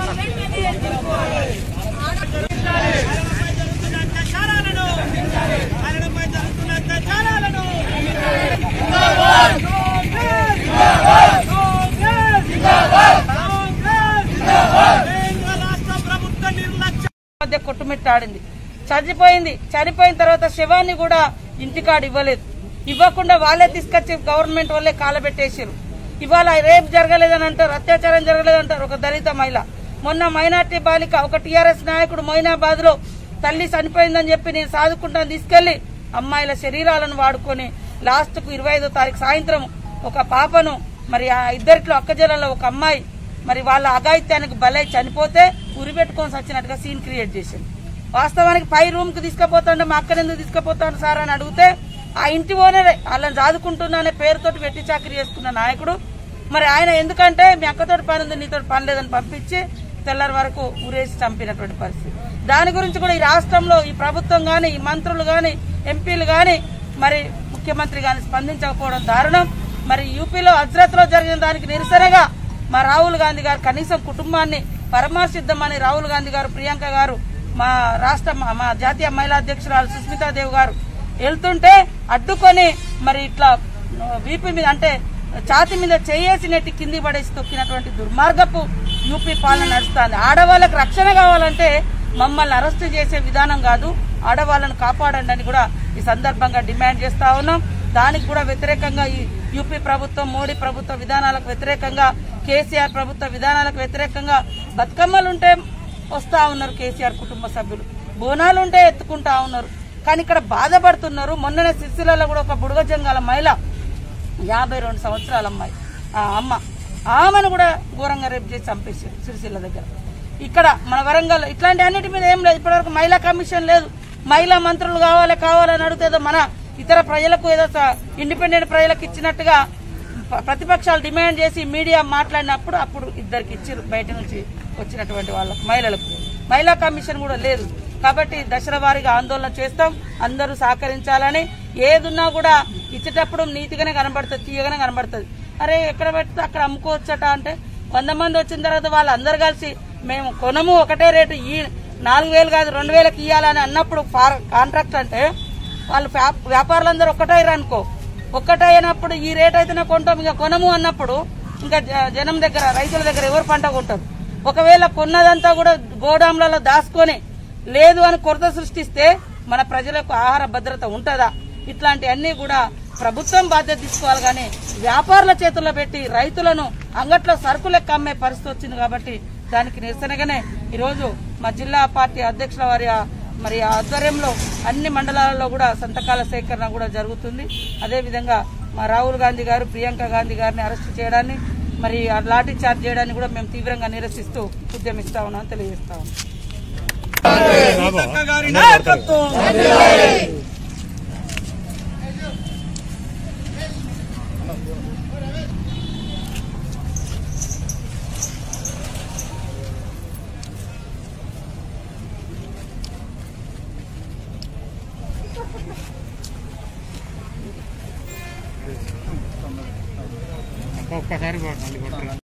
కొట్టుమిట్టాడింది, చనిపోయిన తర్వాత శవాన్ని కూడా ఇంటికాడు ఇవ్వకుండా వాళ్ళే తీసుకొచ్చి గవర్నమెంట్ వాళ్ళే కాలబెట్టేసారు. ఇవాళ రేపు జరగలేదని అంటారు, అత్యాచారం జరగలేదంటారు. ఒక దళిత మహిళ, మొన్న మైనార్టీ బాలిక, ఒక టీఆర్ఎస్ నాయకుడు మొయినాబాద్ లో తల్లి చనిపోయిందని చెప్పి నేను సాదుకుంటాను తీసుకెళ్లి అమ్మాయిల శరీరాలను వాడుకొని లాస్ట్ కు 25వ తారీఖు సాయంత్రం ఒక పాపను, మరి ఆ ఇద్దరిలో అక్కజల్లలో ఒక అమ్మాయి మరి వాళ్ళ అఘాయిత్యానికి బలై చనిపోతే ఉరిపెట్టుకొని వచ్చినట్టుగా సీన్ క్రియేట్ చేసింది. వాస్తవానికి పై రూమ్ కు తీసుకుపోతాంటే మా అక్కనెందుకు తీసుకుపోతాను సార్ అని అడిగితే ఆ ఇంటి ఓనరే వాళ్ళని చదువుకుంటున్నానే పేరుతోటి వెట్టి చాకరీ చేసుకున్న నాయకుడు. మరి ఆయన ఎందుకంటే మీ అక్కతోటి పని ఉంది, నీతో పని లేదని పంపించి తెల్లారి వరకు ఊరేసి చంపినటువంటి పరిస్థితి. దాని గురించి కూడా ఈ రాష్ట్రంలో ఈ ప్రభుత్వం గాని, ఈ మంత్రులు గాని, ఎంపీలు గాని, మరి ముఖ్యమంత్రి గాని స్పందించకపోవడం దారుణం. మరి యూపీలో హజ్రత్ లో జరిగిన దానికి నిరసనగా మా రాహుల్ గాంధీ గారు కనీసం కుటుంబాన్ని పరామర్శిద్దామని రాహుల్ గాంధీ గారు, ప్రియాంక గారు, మా రాష్ట్ర మా జాతీయ మహిళా అధ్యక్షురాలు సుస్మితాదేవి గారు వెళ్తుంటే అడ్డుకొని మరి ఇట్లా వీపీ మీద అంటే ఛాతీ మీద చేయేసి నెట్టి కింది పడేసి తొక్కినటువంటి దుర్మార్గపు యూపీ పాలన నడుస్తుంది. ఆడవాళ్ళకు రక్షణ కావాలంటే మమ్మల్ని అరెస్టు చేసే విధానం కాదు, ఆడవాళ్లను కాపాడండి అని కూడా ఈ సందర్భంగా డిమాండ్ చేస్తా ఉన్నాం. దానికి కూడా వ్యతిరేకంగా ఈ యూపీ ప్రభుత్వం, మోడీ ప్రభుత్వ విధానాలకు వ్యతిరేకంగా, కేసీఆర్ ప్రభుత్వ విధానాలకు వ్యతిరేకంగా బతుకమ్మలుంటే వస్తా ఉన్నారు కేసీఆర్ కుటుంబ సభ్యులు, బోనాలుంటే ఎత్తుకుంటా ఉన్నారు. కానీ ఇక్కడ బాధపడుతున్నారు. మొన్ననే సిరిసిల్లలో కూడా ఒక బుడగజంగాల మహిళ, 52 సంవత్సరాల అమ్మాయి, ఆ అమ్మ, ఆమెను కూడా ఘోరంగా రేపు చేసి చంపేశారు సిరిసిల్ల దగ్గర. ఇక్కడ మన వరంగల్ ఇట్లాంటి అన్నిటి మీద ఏం లేదు. ఇప్పటివరకు మహిళా కమిషన్ లేదు. మహిళా మంత్రులు కావాలని అడిగితే మన ఇతర ప్రజలకు ఏదో ఇండిపెండెంట్ ప్రజలకు ఇచ్చినట్టుగా ప్రతిపక్షాలు డిమాండ్ చేసి మీడియా మాట్లాడినప్పుడు అప్పుడు ఇద్దరికి ఇచ్చారు, బయట నుంచి వచ్చినటువంటి వాళ్ళకు మహిళలకు. మహిళా కమిషన్ కూడా లేదు. కాబట్టి దశల వారీగా ఆందోళన చేస్తాం, అందరూ సహకరించాలని. ఏదున్నా కూడా ఇచ్చేటప్పుడు నీతిగానే కనబడుతుంది, తీయగానే కనబడుతుంది. అరే ఎక్కడ పెడితే అక్కడ అమ్ముకోవచ్చట అంటే 100 మంది వచ్చిన తర్వాత వాళ్ళందరూ కలిసి మేము కొనము ఒకటే రేటు, ఈ 4000 కాదు 2000కి ఇవ్వాలని అన్నప్పుడు కాంట్రాక్ట్ అంటే వాళ్ళు వ్యాపారులందరూ ఒక్కటైరనుకో, ఒక్కటైనప్పుడు ఈ రేట్ అయితేనే కొంటాం, ఇంకా కొనము అన్నప్పుడు ఇంకా జనం దగ్గర, రైతుల దగ్గర ఎవరు పంట కొంటారు? ఒకవేళ కొన్నదంతా కూడా గోడాంలలో దాచుకొని లేదు అని కొరత సృష్టిస్తే మన ప్రజలకు ఆహార భద్రత ఉంటుందా? ఇట్లాంటివన్నీ కూడా ప్రభుత్వం బాధ్యత తీసుకోవాలి. కానీ వ్యాపారుల చేతుల్లో పెట్టి రైతులను అంగట్లో సరుకులెక్క అమ్మే పరిస్థితి వచ్చింది. కాబట్టి దానికి నిరసనగానే ఈరోజు మా జిల్లా పార్టీ అధ్యక్షుల వారి మరి ఆధ్వర్యంలో అన్ని మండలాలలో కూడా సంతకాల సేకరణ కూడా జరుగుతుంది. అదేవిధంగా మా రాహుల్ గాంధీ గారు, ప్రియాంక గాంధీ గారిని అరెస్టు చేయడాన్ని, మరి లాఠీ చార్జ్ చేయడాన్ని కూడా మేము తీవ్రంగా నిరసిస్తూ ఉద్యమిస్తా ఉన్నామని తెలియజేస్తా ఉన్నాం. ఒక్కసారి